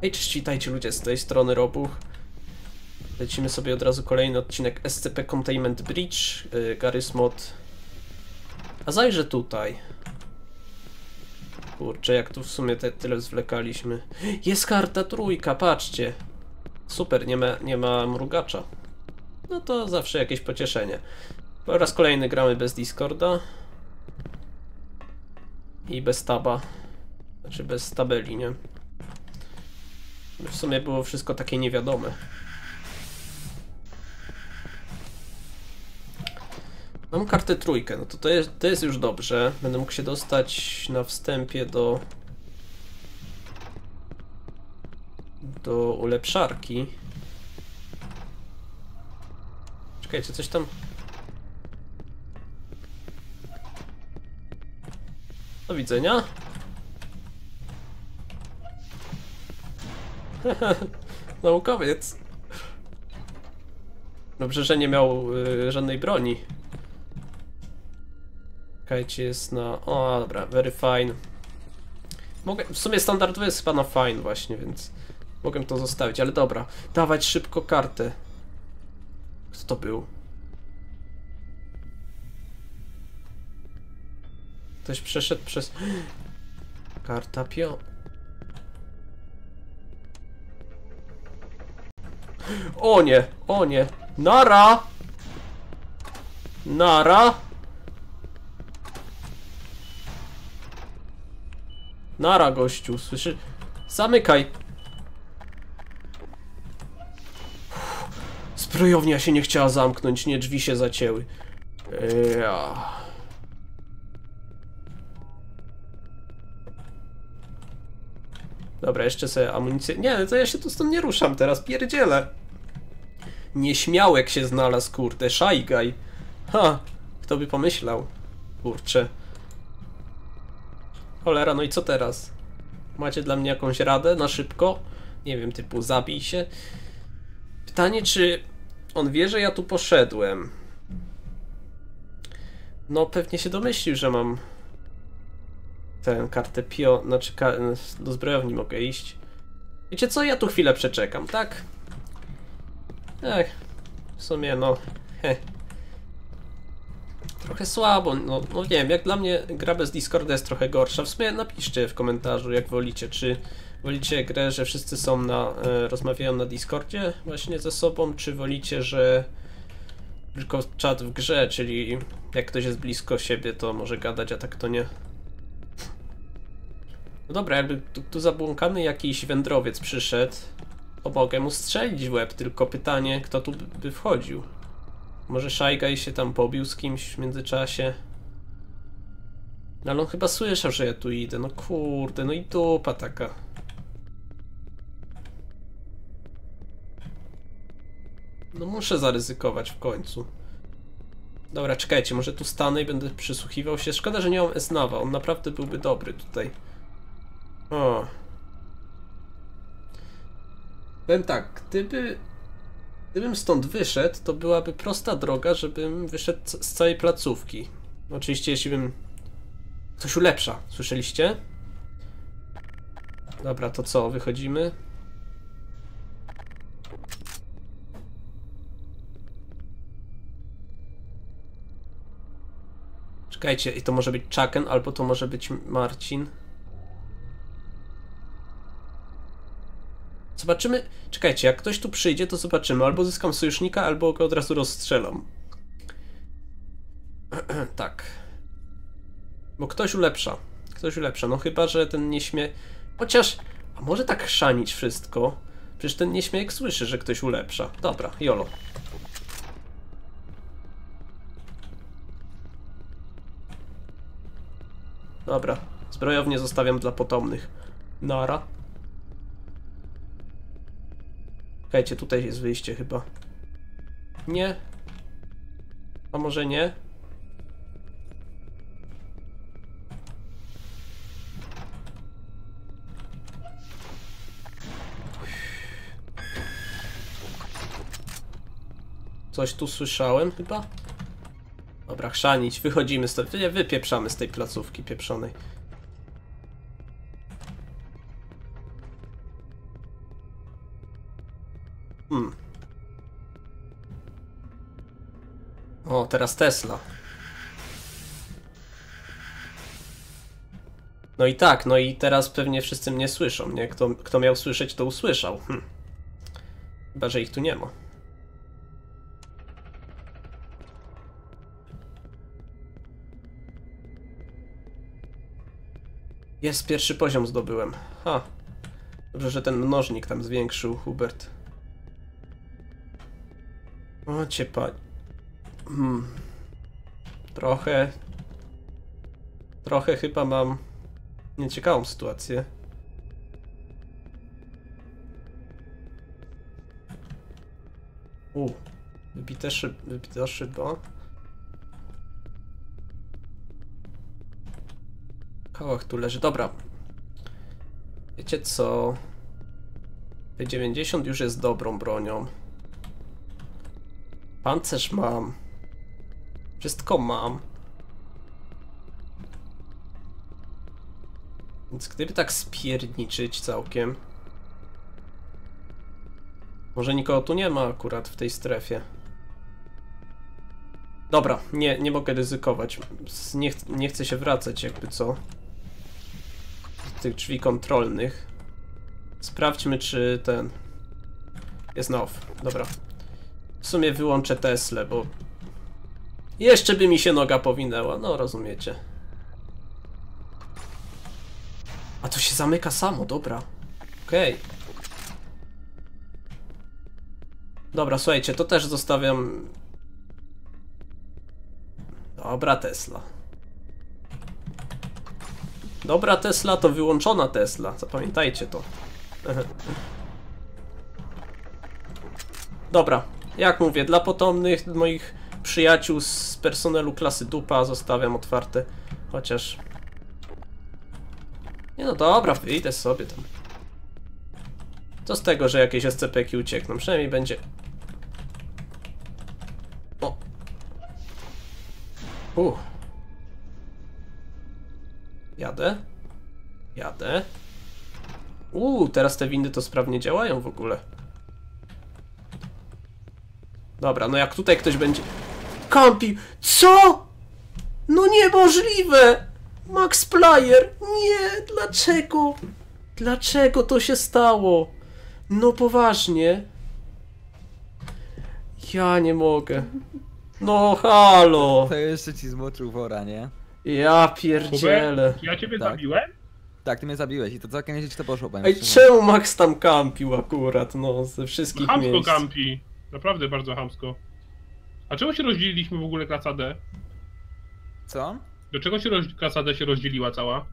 Hej, cześć, witajcie ludzie, z tej strony Robuch. Lecimy sobie od razu kolejny odcinek SCP Containment Breach, Garry's Mod. A zajrzę tutaj. Kurczę, jak tu w sumie tyle zwlekaliśmy. Jest karta trójka, patrzcie. Super, nie ma mrugacza. No to zawsze jakieś pocieszenie. Po raz kolejny gramy bez Discorda. I bez taba. Znaczy bez tabeli, nie? W sumie było wszystko takie niewiadome. Mam kartę trójkę, no to jest już dobrze. Będę mógł się dostać na wstępie do ulepszarki. Czekajcie, coś tam... Do widzenia. Naukowiec. Dobrze, że nie miał żadnej broni. Czekajcie, jest na... O, dobra, very fine. Mogę... W sumie standardowy jest chyba na fine właśnie, więc mogę to zostawić, ale dobra. Dawać szybko kartę. Kto to był? Ktoś przeszedł przez... Karta pio... O nie, o nie. Nara! Nara! Nara, gościu, słyszy? Zamykaj! Zbrojownia się nie chciała zamknąć, nie, drzwi się zacięły. Dobra, jeszcze sobie amunicję... Nie, to ja się tu stąd nie ruszam teraz, pierdzielę. Nieśmiałek się znalazł, kurde, szajgaj. Ha, kto by pomyślał? Kurczę. Cholera, no i co teraz? Macie dla mnie jakąś radę na szybko? Nie wiem, typu zabij się. Pytanie, czy on wie, że ja tu poszedłem? No, pewnie się domyślił, że mam tę kartę pio... Znaczy, do zbrojowni mogę iść. Wiecie co? Ja tu chwilę przeczekam, tak? W sumie no... Trochę słabo, no nie wiem, jak dla mnie gra bez Discorda jest trochę gorsza. W sumie napiszcie w komentarzu, jak wolicie, czy wolicie grę, że wszyscy są rozmawiają na Discordzie właśnie ze sobą, czy wolicie, że tylko czat w grze, czyli jak ktoś jest blisko siebie, to może gadać, a tak to nie. No dobra, jakby tu zabłąkany jakiś wędrowiec przyszedł, to mogę mu strzelić w łeb, tylko pytanie, kto tu by wchodził. Może Szajgaj się tam pobił z kimś w międzyczasie. No ale on chyba słyszał, że ja tu idę. No kurde, no i dupa taka. No muszę zaryzykować w końcu. Dobra, czekajcie, może tu stanę i będę przysłuchiwał się. Szkoda, że nie mam Esnawa, on naprawdę byłby dobry tutaj. O. Powiem tak, gdybym stąd wyszedł, to byłaby prosta droga, żebym wyszedł z całej placówki. Oczywiście, jeśli bym... Ktoś ulepsza, słyszeliście? Dobra, to co, wychodzimy? Czekajcie, i to może być Chucken, albo to może być Marcin. Zobaczymy. Czekajcie, jak ktoś tu przyjdzie, to zobaczymy. Albo zyskam sojusznika, albo go od razu rozstrzelam. Tak. Bo ktoś ulepsza. Ktoś ulepsza. No chyba, że ten nie śmie... Chociaż... A może tak chrzanić wszystko? Przecież ten nieśmiech słyszy, że ktoś ulepsza. Dobra, jolo. Dobra. Zbrojownię zostawiam dla potomnych. Nara. Czekajcie, tutaj jest wyjście chyba. Nie. A może nie? Coś tu słyszałem chyba? Dobra, chrzanić, wychodzimy stąd, wypieprzamy z tej placówki pieprzonej. O, teraz Tesla. No i tak, no i teraz pewnie wszyscy mnie słyszą, nie? Kto miał słyszeć, to usłyszał. Chyba, że ich tu nie ma. Jest, pierwszy poziom zdobyłem. Ha. Dobrze, że ten mnożnik tam zwiększył, Hubert. O, ciepła. Trochę chyba mam nieciekawą sytuację. Wybita szyba. Kałach tu leży. Dobra. Wiecie co? P90 już jest dobrą bronią. Pancerz mam. Wszystko mam. Więc gdyby tak spierniczyć całkiem... Może nikogo tu nie ma akurat w tej strefie. Dobra, nie mogę ryzykować. Nie chcę się wracać jakby co. Z tych drzwi kontrolnych. Sprawdźmy, czy ten... Jest na off. Dobra. W sumie wyłączę Teslę, bo... Jeszcze by mi się noga powinęła, no rozumiecie. A to się zamyka samo, dobra. Okej. Dobra, słuchajcie, to też zostawiam... Dobra Tesla. Dobra Tesla to wyłączona Tesla, zapamiętajcie to. Dobra, jak mówię, dla potomnych moich przyjaciół z personelu klasy dupa zostawiam otwarte. Chociaż... Nie no dobra, wyjdę sobie tam. Co z tego, że jakieś SCP-ki uciekną? Przynajmniej będzie... O! Jadę. Teraz te windy to sprawnie działają w ogóle. Dobra, no jak tutaj ktoś będzie... Kampi! Co?! No niemożliwe! Max Player! Nie! Dlaczego? Dlaczego to się stało? No poważnie? Ja nie mogę. No halo! To jeszcze ci zmoczył wora, nie? Ja pierdzielę. Ja ciebie Tak. zabiłem? Tak, ty mnie zabiłeś i to całkiem nieźle ci to poszło, powiem Ej, szczerze. czemu Max tam kampił akurat, no, ze wszystkich Chamsko miejsc? kampi. Naprawdę bardzo chamsko. A czemu się rozdzieliliśmy w ogóle klasa D? Co? Dlaczego się klasa D się rozdzieliła cała?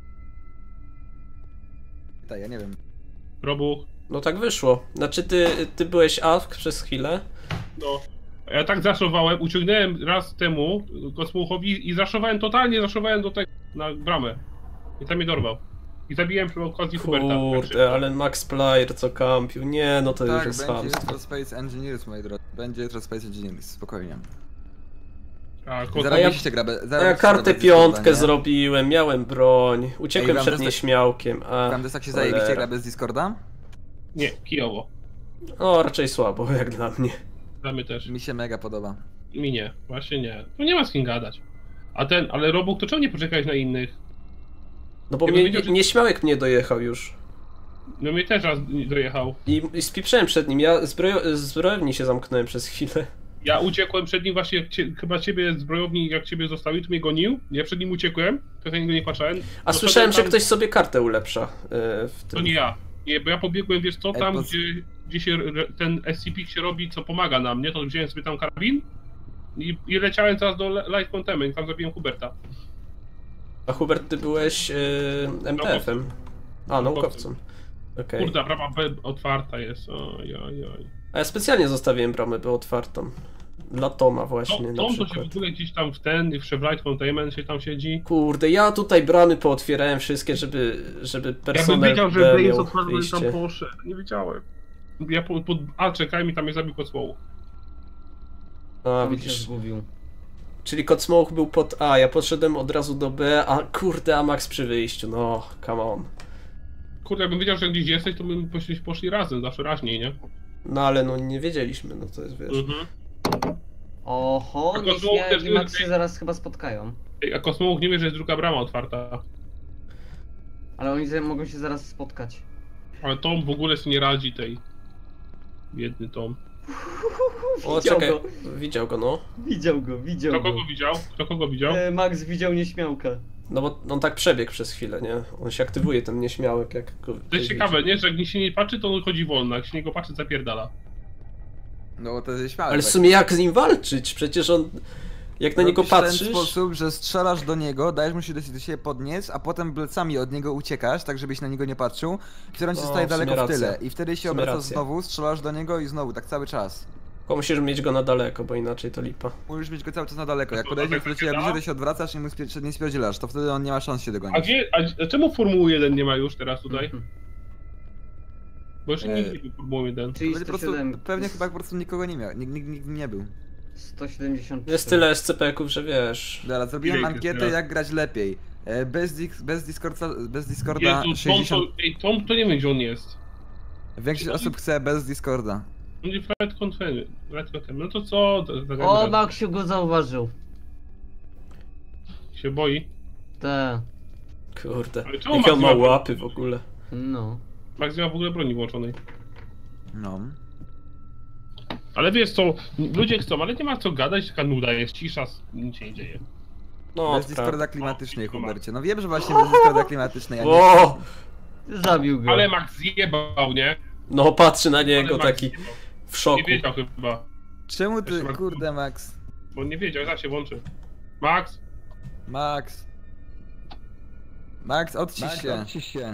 Tak, ja nie wiem. Robuch? No tak wyszło. Znaczy ty byłeś AFK przez chwilę. No. Ja tak zaszowałem, uciągnąłem raz temu Kosmuchowi i totalnie zaszowałem do tego na bramę. I tam mnie dorwał. I zabiłem przy okazji Huberta. Kurde, ale Max Player co kampił. Nie, no to już Tak, jest będzie chamstwo. jutro Space Engineers, moi drodzy. Będzie jutro Space Engineers, spokojnie. A, Zarobiliście grabę. A ja kartę piątkę zrobiłem, miałem broń. Uciekłem Ej, przed wam nieśmiałkiem. Tam jest tak się zajebiście grabę z Discorda? Nie, kijowo. O, raczej słabo, jak dla mnie. Dla mnie też. Mi się mega podoba. Mi nie, właśnie nie. Tu nie ma z kim gadać. Ale Robuch, to czemu nie poczekałeś na innych? No bo Ja mnie, bym wiedział, że- nieśmiałek mnie dojechał już. No mnie też raz dojechał. I spieprzałem przed nim. Ja zbrojowni się zamknąłem przez chwilę. Ja uciekłem przed nim właśnie, chyba ciebie zbrojowni, jak ciebie zostawił, to mnie gonił. Ja przed nim uciekłem, to na niego nie patrzyłem. A słyszałem, że ktoś sobie kartę ulepsza w tym. To nie ja. Nie, bo ja pobiegłem, wiesz co, tam Ej, gdzie się ten SCP się robi, co pomaga nam, nie? To wziąłem sobie tam karabin i leciałem teraz do Light Containment, tam zabiłem Huberta. A Hubert, ty byłeś MTF-em. A, naukowcem. Okej. Kurde, brama B otwarta jest, oj. A ja specjalnie zostawiłem bramę B otwartą. Dla Toma właśnie na Tom to się przykład. w ogóle gdzieś tam w Light Containment się tam siedzi. Kurde, ja tutaj bramy pootwierałem wszystkie, żeby Jakbym personel wiedział, że B B jest miał otwarty, to bym tam wyjście. poszedł. Nie wiedziałem. Ja A czekałem i tam mnie zabił Kocmoł. A, Tam się widzisz. zgubił. Czyli Kocmołch był pod A, ja poszedłem od razu do B, a kurde, a Max przy wyjściu, no, come on. Kurde, jakbym wiedział, że gdzieś jesteś, to bym poszli razem, zawsze raźniej, nie? No ale no nie wiedzieliśmy, no to jest, wiesz. Mhm. Oho, A Nieśmiałek Kozłołów i też- Max się zaraz chyba spotkają. Ej, a Kosmołuk nie wie, że jest druga brama otwarta. Ale oni mogą się zaraz spotkać. Ale Tom w ogóle sobie nie radzi tej. Biedny Tom. O, Widział czekaj, go. widział go, no. Widział go. Kto kogo widział? Kto kogo widział? Max widział Nieśmiałka. No bo on tak przebiegł przez chwilę, nie? On się aktywuje, ten nieśmiałek, jak go... To jest ciekawe, nie? Że jak się nie patrzy, to on chodzi wolno, jak się niego patrzy, zapierdala. No to jest śmiałe. Ale w sumie jak z nim walczyć? Przecież on... Jak na niego W ten patrzysz... sposób, że strzelasz do niego, dajesz mu się do siebie podnieść, a potem plecami od niego uciekasz, tak żebyś na niego nie patrzył. I wtedy on ci No, staje w sumie daleko w tyle. racja. I wtedy W się sumie obracasz racja. znowu, strzelasz do niego i znowu, tak cały czas. Tylko musisz mieć go na daleko, bo inaczej to lipa. Musisz mieć go cały czas na daleko. Jak To podejdziesz tak do ciebie wygląda? bliżej, to się odwracasz i mu nie spierdzielasz, to wtedy on nie ma szans się A dogonić. gdzie, a czemu Formuły 1 nie ma już teraz tutaj? Mhm. Bo jeszcze nigdy nie był Formuły 1. Czyli Po prostu, 107... pewnie chyba po prostu nikogo nie miał, nikt nie był. 170. Jest tyle SCP-ków, że wiesz... Dobra, zrobiłem Ile ich jest ankietę teraz? jak grać lepiej. Bez Discorda Jezu, 60... Tom to nie wiem, gdzie on jest. Większość osób chce bez Discorda. On będzie Fred Confen. No to co? O, Maxiu go zauważył. Się boi. Te. Kurde, Ale czemu jakie on ma Max ma- łapy w ogóle. No. Max nie ma w ogóle broni włączonej. No. Ale wiesz co, ludzie chcą, ale nie ma co gadać, taka nuda jest, cisza, nic się nie dzieje. No, Bez to Discorda prawda. klimatycznej, O, Hubercie. No wiem, że właśnie bez Discorda klimatycznej, a nie... O! Zabił go. Ale Max zjebał, nie? No patrzy na niego Ale Max taki zjebał. w szoku. Nie wiedział chyba, Czemu ty, Jeszcze Max- kurde Max? bo nie wiedział, zaraz się włączy. Max, Max. Max, odcisz się.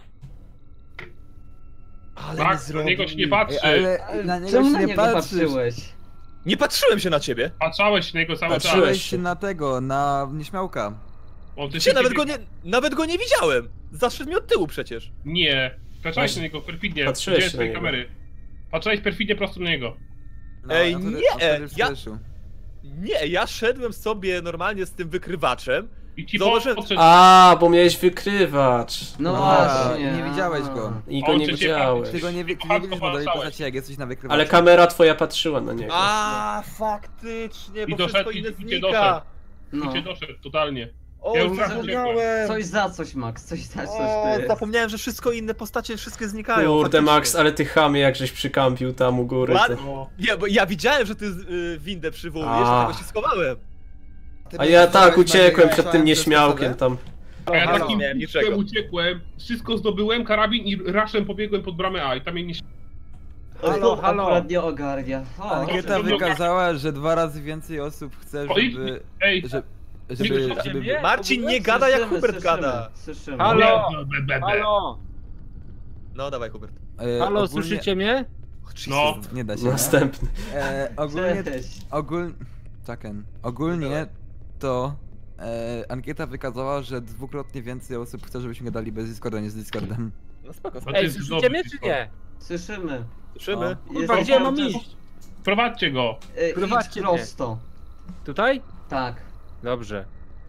Ale Max, na niego się nie patrzy. Ej, ale na niego Czemu się na nie niego patrzysz. patrzyłeś? Nie patrzyłem się na ciebie. Patrzałeś na niego cały czas. Patrzyłeś. Patrzyłeś się na tego, na nieśmiałka. O, ty Cię się nawet go nie widziałem. Zaszedł mi od tyłu przecież. Nie, patrzałeś na niego perfidnie, Patrzyłeś gdzie jest na twojej niego. kamery. Patrzałeś perfidnie prosto na niego. No, Ej, a wtedy- nie, a wtedy w ja- flashu. Nie, ja szedłem sobie normalnie z tym wykrywaczem. I ci Zauważyłem- podszedł. A, bo miałeś wykrywacz. No A, właśnie. nie widziałeś go. I go On nie cię widziałeś. Ty go nie widzisz modelej postaci, jak jesteś na wykrywaczu. Ale kamera twoja patrzyła na niego. A, faktycznie, bo I doszedł, wszystko inne i cię znika. doszedł. No. I cię doszedł, totalnie. O, Ja już zapomniałem. Coś za coś, Max, coś za coś O, to jest. zapomniałem, że wszystko inne postacie, wszystkie znikają. Kurde faktycznie. Max, ale ty chamie jak żeś przykampił tam u góry. Ładnie. Ty. No. Nie, bo ja widziałem, że ty windę przywołujesz, A. dlatego się schowałem. A ja tak uciekłem przed tym nieśmiałkiem tam. A ja Halo, takim nie, niczego. niczego. Uciekłem, wszystko zdobyłem, karabin i raszem pobiegłem pod bramę A i tam mnie nie... Halo, halo. Akurat nie ogarnia. O, Ankieta wykazała, że 2 razy więcej osób chce, O, i- żeby... Ej, Żeby... Marcin nie gada jak Hubert gada. Słyszymy. Halo? be, be, be. Halo, No dawaj Hubert. halo, ogólnie- słyszycie mnie? No. Nie da się. Następny. Ogólnie... Cześć. Ogólnie to... ankieta wykazała, że 2-krotnie więcej osób chce, żebyśmy gadali bez Discorda niż z Discordem. No spoko, No spoko. to Ej, jest słyszycie dobry mnie czy Discord. nie? Słyszymy. Słyszymy. Kurwa, Jest gdzie mam cały iść? Prowadźcie go. Idź Prowadźcie mnie. prosto. Tutaj? Tak. Dobrze.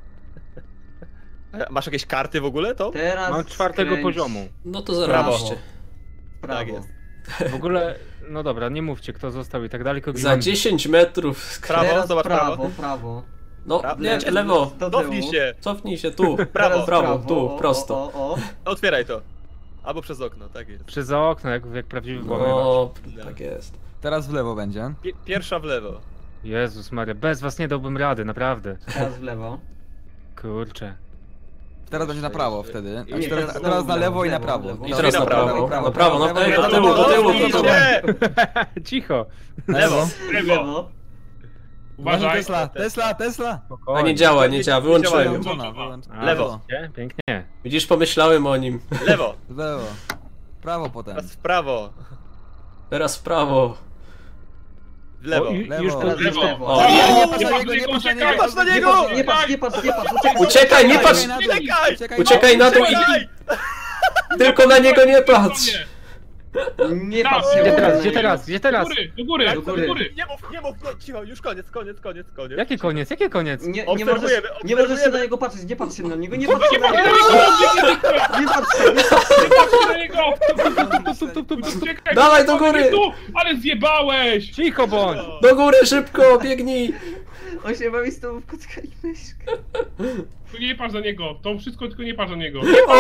Masz jakieś karty w ogóle, to? Teraz Mam 4. skręć poziomu. No to Prawo. zarobiście. w prawo. Tak jest. W ogóle, no dobra, nie mówcie kto został i tak dalej, tylko gdzie Za mam 10 metrów. Prawo, Teraz zobacz prawo, prawo. prawo. No, Prawo. nie, lewo. Do tyłu. Cofnij się. Cofnij się tu. Teraz Prawo, tu, o, prosto. O. Otwieraj to. Albo przez okno, tak jest. Przez za okno, jak prawdziwy włamywacz. No, tak jest. Teraz w lewo będzie. Pierwsza w lewo. Jezus Maria, bez was nie dałbym rady, naprawdę. Teraz w lewo. Kurczę. Teraz będzie na prawo wtedy. A Nie, teraz znowu na w lewo i na lewo, prawo. lewo. I teraz na prawo. Na prawo, no ej, do lewo, tyłu, do tyłu, do tyłu. Nie! Cicho. Lewo. W Lewo. lewo. Uważaj. Tesla! Spokojnie. A nie działa, nie działa, wyłączyłem ją. Wyłączona, wyłączona. A, Lewo. widzicie? Pięknie. Widzisz, pomyślałem o nim. Lewo. W lewo. Prawo potem. Teraz w prawo. Teraz w prawo. W lewo. O, i- Lewo. już Teraz w Lewo. lewo. O. Nie patrz na patrz niego, nie patrz na uciekaj, niego! patrz na niego! Nie patrz, Uciekaj, nie patrz! Uciekaj! Uciekaj na dół i Uciekaj! tylko na niego nie patrz! Nie Tak, patrz gdzie się. teraz, gdzie teraz, gdzie Do teraz? góry, do góry, Do do góry. góry. Nie mów, nie, cicho, już koniec. Jaki koniec, jaki koniec? Nie Obserwujemy, możesz się na niego patrzeć, nie patrz się na niego, nie Nie patrz się na patrz niego! na niego! Nie patrz się, nie patrz Nie patrz na niego! Uciekaj, Dawaj do góry! tu! Ale zjebałeś! Cicho bądź! Do góry, szybko, biegnij! On się bawi z tobą w kocka i myszkę. Tu nie patrz na niego, to wszystko tylko nie patrz na niego. O!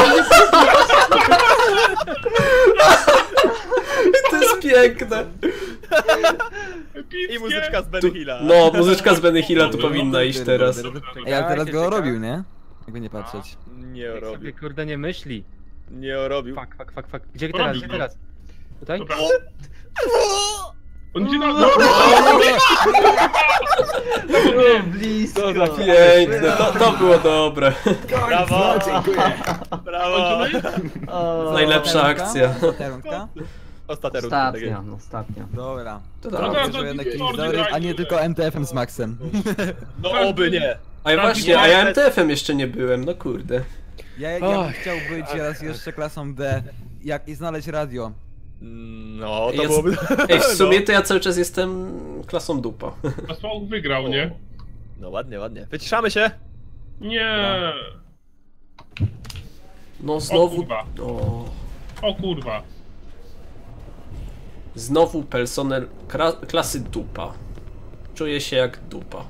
To jest piękne. I muzyczka z Benny Hilla. No, muzyczka z Benny Hilla tu powinna iść teraz. Ej, ale teraz go Czekajcie. robił, nie? Jakby nie patrzeć. Nie Niech sobie robił. kurde nie myśli. Nie robił. Fuck. Gdzie teraz, Robił gdzie go. teraz? Tutaj? Dobra. On idzie na... O, blisko. Piękne, to było dobre. Brawo! Brawo! O, Najlepsza akcja. Terunka? Ostatnia rundka. tak Ostatnia, jest. no ostatnia. Dobra. To Dobra. dobra. Że jednak jakiś Discordzie dobry, a nie grajmy. tylko MTF-em z Maxem. No oby nie. A ja właśnie, a ja MTF-em jeszcze nie byłem, no kurde. Ja bym chciał być raz jeszcze klasą D i znaleźć radio. No, to Jest- byłoby... Ej, w sumie to ja cały czas jestem klasą dupa. A Smoke wygrał, nie? No ładnie. Wyciszamy się. Nie. No znowu... kurwa. O, O kurwa. znowu personel klasy dupa. Czuję się jak dupa.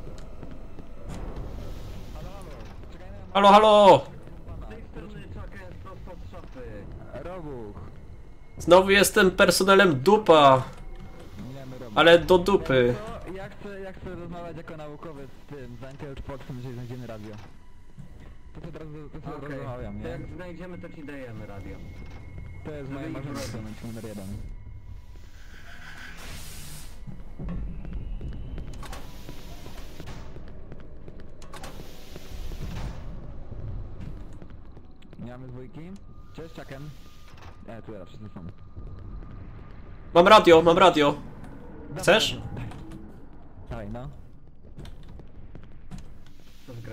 Halo, halo! Robuch. Znowu jestem personelem dupa, ale do dupy. Ja chcę rozmawiać jako naukowiec z tym, z Antelfoxem, jeżeli znajdziemy radio. To teraz rozmawiam, To nie? jak znajdziemy, to ci dajemy radio. To jest moje marzenie numer 1. Nie mamy dwójki? Cześć, Chucken. Tu teraz wszyscy są. Mam radio. Chcesz? Daj, no. Co w grę?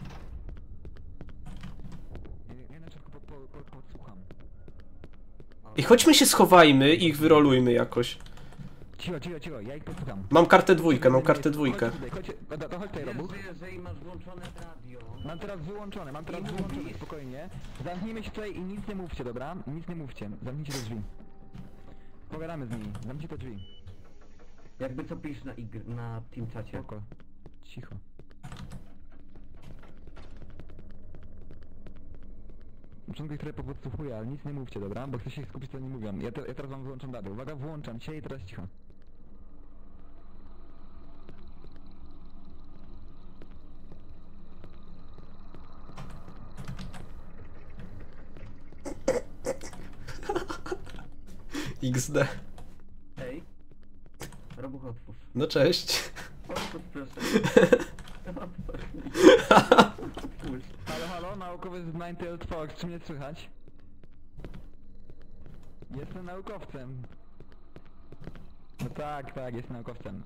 Ja na szybko podsłucham. I chodźmy się schowajmy i ich wyrolujmy jakoś. Cicho, ja ich podsłucham. Mam kartę dwójkę. Chodź tutaj, to chodź tutaj, Wiesz, Robuch. że jeżeli masz włączone radio... Mam teraz wyłączone, spokojnie. Zamknijmy się tutaj i nic nie mówcie, dobra? Nic nie mówcie, zamknijcie te drzwi. Pogadamy z nimi, zamknijcie te drzwi. Jakby co pisz na team czacie. Spoko. Cicho. Początku ich trochę podsłuchuję, ale nic nie mówcie, dobra? Bo chcę się skupić, co oni mówią. Ja teraz wam wyłączam radio. Uwaga, włączam się i teraz cicho. XD. Ej. Robuch, otwórz. No cześć. Otwórz, proszę. Otwórz. Halo, naukowiec z Ninetailed Fox, czy mnie słychać? Jestem naukowcem. No tak, jestem naukowcem.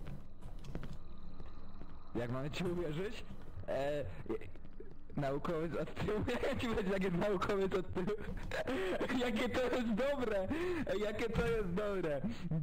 Jak mamy ci uwierzyć? Naukowiec od tyłu, jak ci będzie, jak jest naukowiec od tyłu? Jakie to jest dobre! Jakie to jest dobre!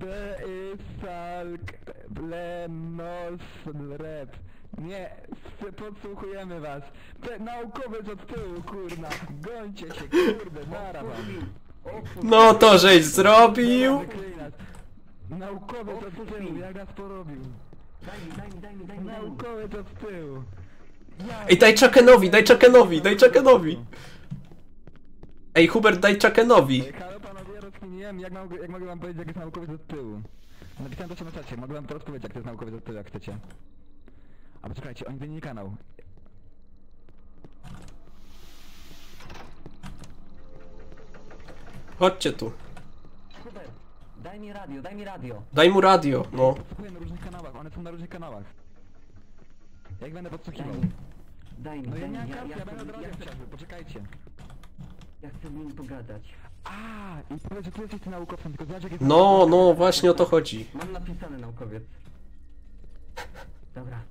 Salk, Blenos, Rep. Nie, podsłuchujemy was. Naukowiec od tyłu, kurna. Gońcie się, kurde, nara wam. No to żeś zrobił. Naukowiec od tyłu, jak nas porobił. Daj mi. Naukowiec od tyłu. Ej, daj Chuckenowi. Ej, Hubert, daj Chuckenowi. Halo panowie, rozkminiłem, jak mogę wam powiedzieć, jak jest naukowiec od tyłu. Napisałem to się na czacie, mogę wam teraz powiedzieć, jak to jest naukowiec od tyłu, jak chcecie. A poczekajcie, oni zmienili kanał. Chodźcie tu. Hubert, daj mi radio. Daj mu radio, no. Podsłuchuję na różnych kanałach, one są na różnych kanałach. Jak będę podsłuchiwał? Daj mi. No ja nie mam karty, ja będę od radia teraz, poczekajcie. Ja chcę z nim pogadać. I powiedz, że ty jesteś tym naukowcem, tylko zobacz jak jest... No, właśnie o to chodzi. Mam napisany naukowiec. Dobra.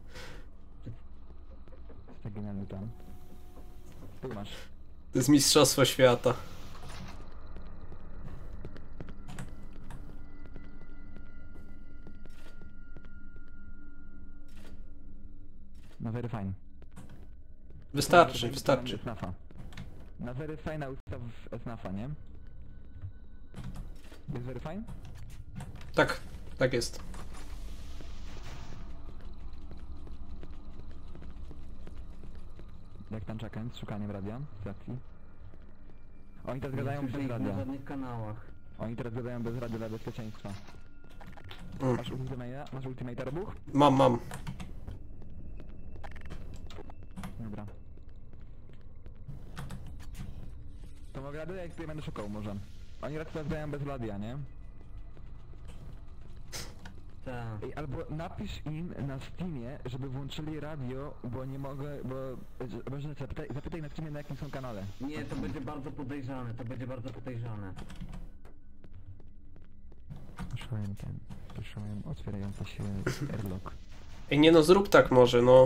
Jest tak genialny tam. Tu masz. To jest mistrzostwo świata. Na Verifine. Wystarczy, wystarczy. Snafa. Na Verifine ustaw Snafa, nie? Jest Verifine? Tak, tak jest. Jak tam czekając, z szukaniem radia, stacji. Oni teraz gadają bez Na radia. żadnych kanałach. Oni teraz gadają bez radia dla bezpieczeństwa. Mm. Masz ultimate'a? Masz ultimate'a, Robuch? Mam. Dobra. To mogę radę, jak tutaj będę szukał może. Oni teraz gadają bez radia, nie? Tak. Ej, albo napisz im na Steamie, żeby włączyli radio, bo nie mogę, bo że zapytaj na Steamie, na jakim są kanale. Nie, to będzie bardzo podejrzane, to będzie bardzo podejrzane. Słyszałem otwierający się airlock. Ej, nie no, zrób tak może, no.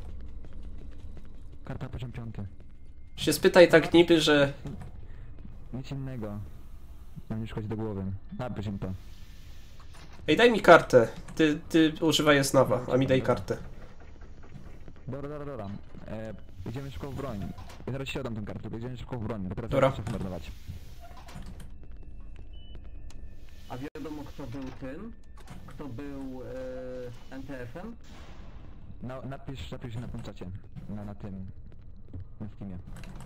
Karta poziom 5. Się spytaj tak niby, że... Nic innego. Mam nie szkodzi do głowy. Napisz im to. Ej, daj mi kartę. Ty używaj Snawa, a mi daj kartę. Dobra. Idziemy szybko w broń. Ja zaraz ci oddam tę kartę, bo idziemy szybko w broń. Dopiero Dobra. trzeba marnować. A wiadomo kto był tym? Kto był NTF-em? No, napisz na tym czacie. Na tym. Na Steamie.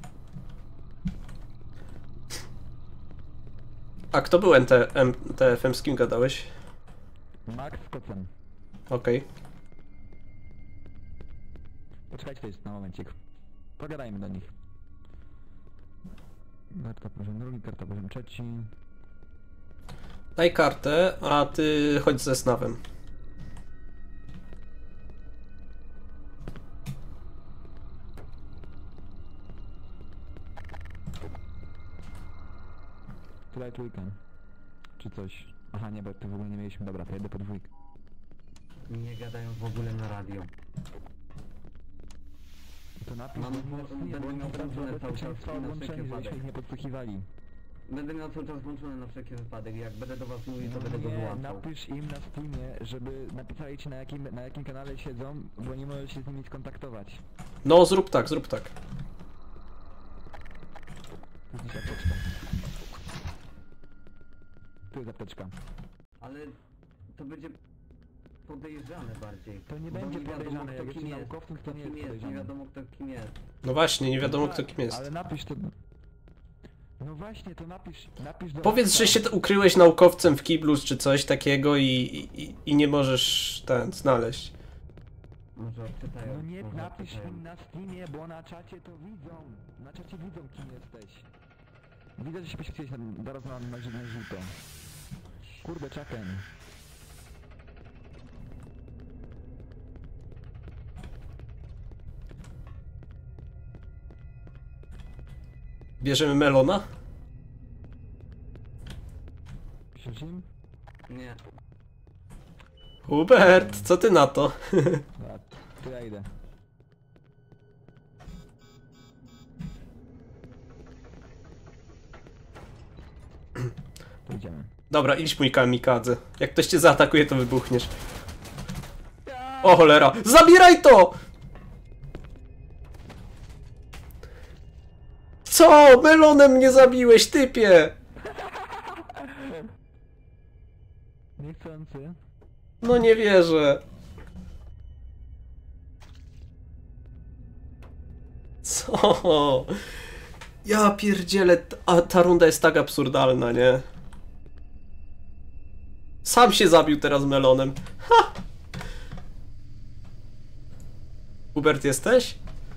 A kto był MTF-em? Z kim gadałeś? Max z kocem. Okej. Poczekajcie tutaj na momencik. Pogadajmy do nich. Karta poziom drugi, karta poziom trzeci. Daj kartę, a ty chodź ze Snawem. Tutaj trójkę. Czy coś. Aha, nie, bo tu w ogóle nie mieliśmy. Dobra, to jedę po dwójkę. Nie gadają w ogóle na radio. To napisz Mam- nie, bo będę oni miał teraz włączone cały czas bezpieczeństwa na odłączeni, wszelki żebyśmy wypadek. ich nie podsłuchiwali. Będę miał cały czas włączone na wszelki wypadek. Jak będę do was mówił, to będę go Nie, wyłączał. napisz im na Steamie, żeby napisali ci na jakim kanale siedzą, bo nie możesz się z nimi skontaktować. No, zrób tak, zrób tak. Tu jest apteczka. Tu jest apteczka. Ale to będzie podejrzane bardziej. To nie Bo będzie nie wiadomo, podejrzane, kto jak kim jesteś jest, naukowcem, to kto nie kim jest jest, nie podejrzane. wiadomo kto kim jest. No właśnie, nie wiadomo No kto tak, kim jest. Ale napisz to... No właśnie, to napisz do... Powiedz, że Maxa. się ukryłeś naukowcem w kiblu czy coś takiego i nie możesz znaleźć. Może odczytają. No nie, może napisz odczytają. im na Steamie, bo na czacie to widzą. Na czacie widzą, kim jesteś. Widzę, że się poświeciłeś zaraz na żółto. Kurde, czekaj. Bierzemy melona? Piszesz im? Nie. Hubert, co ty na to? Dobra, to ja idę. To idziemy. Dobra, idź mój kamikadze. Jak ktoś cię zaatakuje, to wybuchniesz. O cholera! Zabieraj to! Co? Melonem mnie zabiłeś, typie! Niechcący. No nie wierzę. Co? Ja pierdzielę, a ta runda jest tak absurdalna, nie? Sam się zabił teraz melonem. Ha! Hubert, jesteś?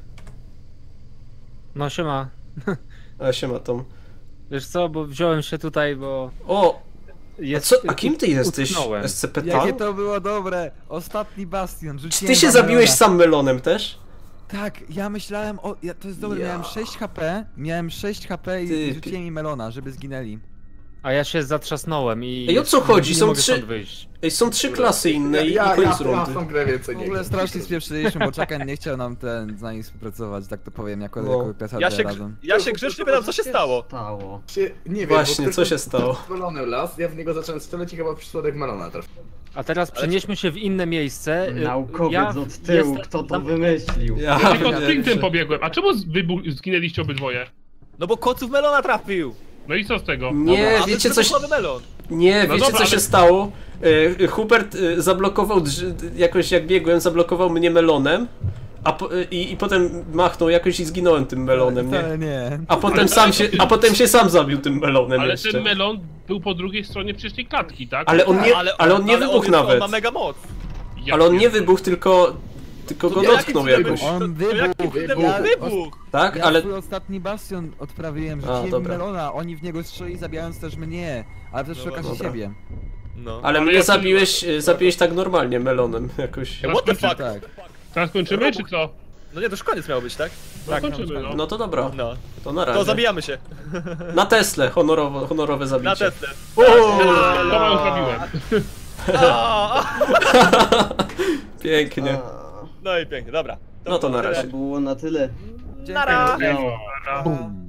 No siema. A siema Tom. Wiesz co, bo wziąłem się tutaj, bo O! jest... A kim ty jesteś? utknąłem. SCP Jakie Tal? to było dobre! Ostatni bastion, Czy rzuciłem ty się wam zabiłeś melona. sam melonem też? Tak, ja myślałem o... to jest dobre, Ja. miałem 6 HP i Ty, rzuciłem im melona, żeby zginęli. A ja się zatrzasnąłem i... Ej, o co chodzi? Nie Są mogę trzy- stąd wyjść. Ej, są 3 klasy inne i koniec rundy. tą grę więcej W nie ogóle gram. strasznie spieprzyliśmy, bo Czakan nie chciał nam z nami współpracować, tak to powiem, jako No. klasa Ja się, razem. ja się grzecznie pytam, co się stało. Stało. Nie wiem, Właśnie, bo co się stało? Melonem las, ja w niego zacząłem strzelać i chyba przypadek melona trafił. A teraz przenieśmy się w inne miejsce. Naukowiec od tyłu, kto to wymyślił? Ja Tylko wiem, Sprintem że- pobiegłem. A czemu zginęliście obydwoje? No bo koców melona trafił! No i co z tego? Nie, A wiecie to coś... wybuchowy melon. Nie, No wiecie dobra, co się ale- stało? Hubert zablokował, jakoś jak biegłem, zablokował mnie melonem, i potem machnął jakoś i zginąłem tym melonem, nie? Wcale nie. A potem się sam zabił tym melonem Ale jeszcze. ten melon był po drugiej stronie przecież tej klatki, tak? Ale on nie wybuchł nawet. On ma mega moc. Ja Ale on nie pierdolę. wybuchł, tylko go To dotknął jaki jakoś. On To jaki wybuchł. wybuch? Tak? Ja Ale... swój ostatni bastion odprawiłem, A, rzuciłem dobra. melona, oni w niego strzeli, zabijając też mnie. Ale też przy okazji dobra. siebie. No. Ale Ale mnie ja zabiłeś tak normalnie melonem jakoś. What the fuck? Tak. Teraz kończymy, czy co? No nie, to już koniec miał być, tak? No kończymy, no. No to dobra, No. to na To razie. zabijamy się. Na Teslę, honorowe zabicie. Na Teslę. To wam zrobiłem. Pięknie. A, No i pięknie, dobra. No to na razie. to było na tyle. Nara! Nie, no. Bum.